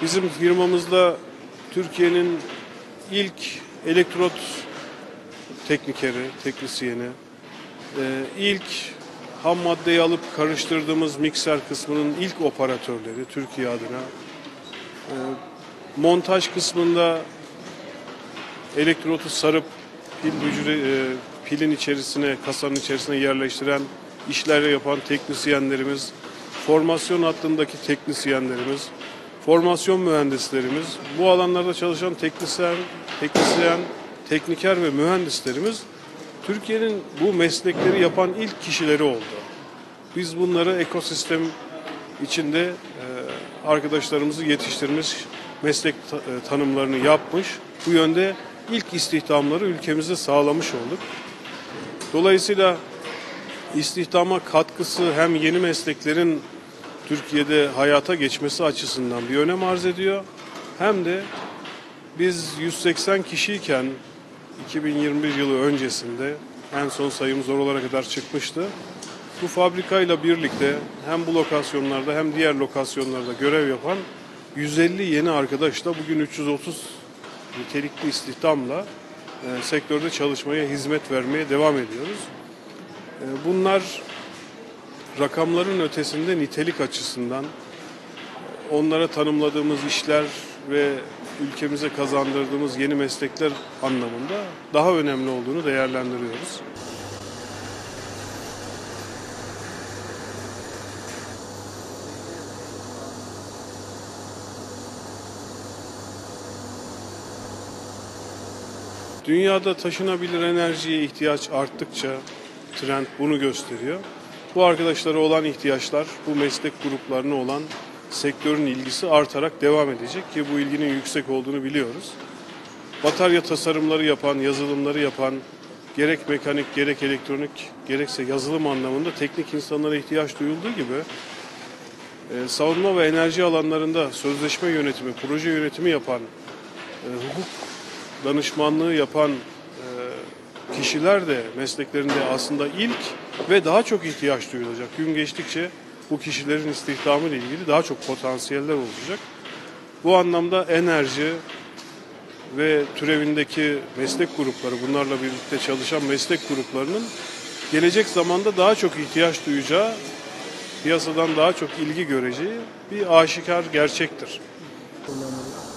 Bizim firmamızda Türkiye'nin ilk elektrot teknisyeni, ilk ham maddeyi alıp karıştırdığımız mikser kısmının ilk operatörleri Türkiye adına, montaj kısmında elektrotu sarıp pilin içerisine, kasanın içerisine yerleştiren işleri yapan teknisyenlerimiz, formasyon hattındaki teknisyenlerimiz, formasyon mühendislerimiz, bu alanlarda çalışan tekniker ve mühendislerimiz Türkiye'nin bu meslekleri yapan ilk kişileri oldu. Biz bunları ekosistem içinde arkadaşlarımızı yetiştirmiş, meslek tanımlarını yapmış, bu yönde ilk istihdamları ülkemizde sağlamış olduk. Dolayısıyla istihdama katkısı hem yeni mesleklerin Türkiye'de hayata geçmesi açısından bir önem arz ediyor. Hem de biz 180 kişiyken 2021 yılı öncesinde en son sayımız oralara kadar çıkmıştı. Bu fabrikayla birlikte hem bu lokasyonlarda hem diğer lokasyonlarda görev yapan 150 yeni arkadaşla bugün 330 nitelikli istihdamla sektörde çalışmaya, hizmet vermeye devam ediyoruz. Bunlar rakamların ötesinde nitelik açısından onlara tanımladığımız işler ve ülkemize kazandırdığımız yeni meslekler anlamında daha önemli olduğunu değerlendiriyoruz. Dünyada taşınabilir enerjiye ihtiyaç arttıkça trend bunu gösteriyor. Bu arkadaşlara olan ihtiyaçlar, bu meslek gruplarına olan sektörün ilgisi artarak devam edecek ki bu ilginin yüksek olduğunu biliyoruz. Batarya tasarımları yapan, yazılımları yapan, gerek mekanik, gerek elektronik, gerekse yazılım anlamında teknik insanlara ihtiyaç duyulduğu gibi savunma ve enerji alanlarında sözleşme yönetimi, proje yönetimi yapan, hukuk danışmanlığı yapan kişiler de mesleklerinde aslında ilk ve daha çok ihtiyaç duyulacak. Gün geçtikçe bu kişilerin istihdamı ile ilgili daha çok potansiyeller olacak. Bu anlamda enerji ve türevindeki meslek grupları, bunlarla birlikte çalışan meslek gruplarının gelecek zamanda daha çok ihtiyaç duyacağı, piyasadan daha çok ilgi göreceği bir aşikar gerçektir.